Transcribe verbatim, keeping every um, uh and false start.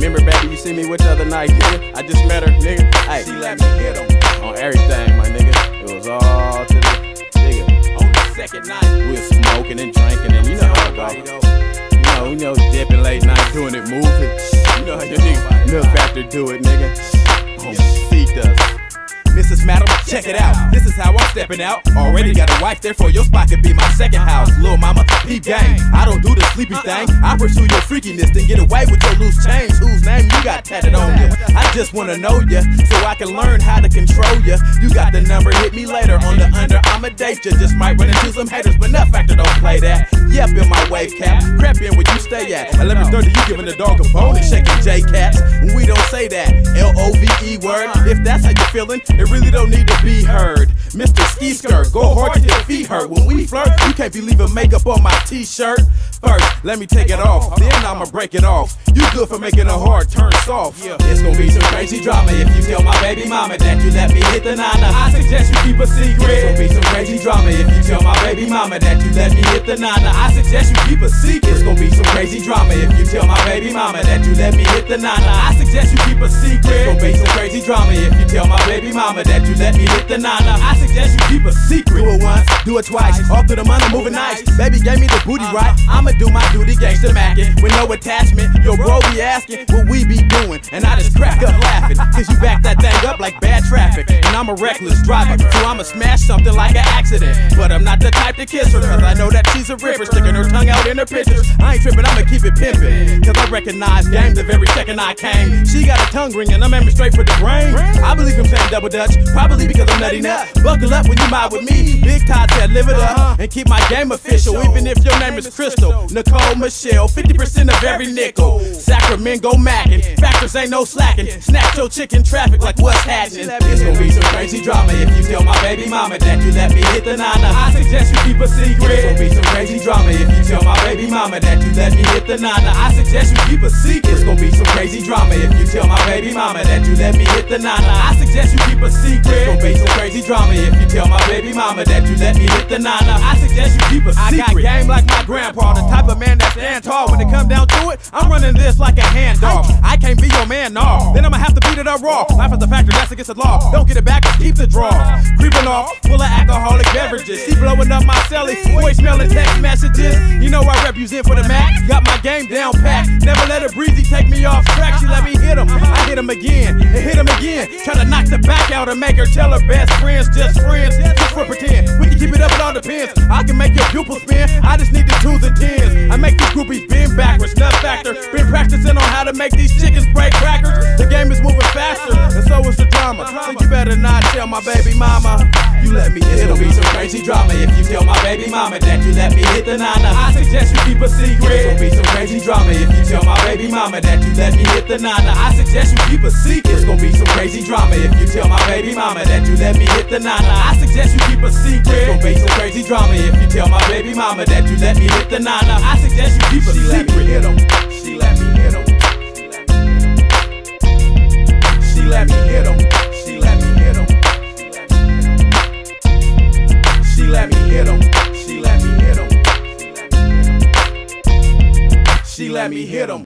Remember, baby, you see me with the other night, nigga? I just met her, nigga. Hey, She let me hit him on everything, my nigga. It was all to the nigga. on the second night. We was smoking and drinking, and you know how it go. You know, you know, dipping late night, doing it, moving. You know how your nigga Milk Factor do it, nigga. On seat us. Missus Madam, check it out. This is how I'm stepping out. Already got a wife, therefore your spot could be my second house. Lil' mama, peep gang. I don't do the sleepy thing. I pursue your freakiness, then get away with your loose change. Whose name you got tatted on you? I just wanna know ya, so I can learn how to control ya. You got the number, hit me later on the under. I'ma date ya. Just might run into some haters, but Nut Factor don't play that. Yep, in my wave cap. Crap in where you stay at. eleven thirty, you giving the dog a bone and shaking J-Cats. We don't say that. L O V E word. If that's how you feeling, it really don't need to be heard. Mister Ski Skirt, go hard till your feet hurt. When we flirt, you can't be leaving makeup on my t-shirt. First, let me take it off, then I'ma break it off. You good for making a hard turn soft. It's gonna be some crazy drama if you tell my baby mama that you let me hit the nana. I suggest you keep a secret. It's gonna be some crazy drama if you tell my baby mama that you let me hit the nana. I suggest you keep a secret. It's gonna be some crazy drama if you tell my baby mama that you let me hit the nana. I suggest you keep a secret. It's gonna be some crazy drama if you tell my baby mama that you let me hit the nana. I suggest you keep a secret. Do it once, do it twice. Off to the money, moving nice. Baby gave me the booty right. I'ma do my duty, gangsta mackin' with no attachment. Yo, bro be asking what we be doing, and I just crack up laughing. Cause you back that thing up like bad traffic. And I'm a reckless driver, so I'ma smash something like an accident. But I'm not the type to kiss her, cause I know that she's a ripper, sticking her tongue out in her pictures. I ain't tripping, I'ma keep it pimpin', cause I recognize game the very second I came. She got a tongue ring and I'm aiming straight for the brain. I believe I'm saying double dutch, probably because I'm nutty nut. Buckle up when you ride with me. Big Todd said live it up and keep my game official, even if your name is Crystal, Nicole, Michelle. Fifty percent of every nickel. Sacramento mackin', factors ain't no slacking. Snatch your chicken traffic like what's happening. It's gonna be some crazy drama if you tell my baby mama that you let me hit the nana. I suggest you keep a secret. It's gonna be some crazy drama if you tell my baby mama that you let me hit the nana. I suggest you keep a secret. It's gonna be some crazy drama if you tell my baby mama that you let me hit the nana. I suggest you keep a secret. It's gonna be some crazy drama if you tell my baby mama that you let me hit the nana. I suggest you keep a secret. I got game like my grandpa, the type of man that stands tall. When it come down to it, I'm running this like a hand dog. I can't be your man, no. Then I'ma have to beat it up raw. Life is a factor, that's against the law. Don't get it back, just keep the draw. Creeping off, full of alcoholic beverages. She blowing up my celly, voicemail and text messages. You know I represent for the Mac. Got my game down pat. Never let a breezy take me off track. She let me hit him. I hit him again and hit him again. Try to knock the back out and make her tell her best friends, just friends, just for pretend. We can keep it up, it all depends. I can make your pupil spin. I just need the twos and tens. I make these groupies bend backwards. Nut Factor, been practicing on how to make these chickens break crackers. The game is moving faster, and so is the drama. So you better not tell my baby mama you let me hit. It'll be some crazy drama if you tell my baby mama that you let me hit the nana. I suggest you keep a secret. It'll be some crazy drama if you tell my baby mama that you let me hit the nana. I suggest you keep a secret. It's gonna be some crazy drama if you tell my baby mama that you let me hit the nana. I suggest you keep a secret. It's gonna be some crazy drama if you tell my baby mama that you let me hit the nana. I suggest you keep a she secret. Let me hit 'em. She let me hit 'em. She let me hit 'em. She let me hit 'em. She let me hit 'em. She let me hit 'em. She let me hit 'em.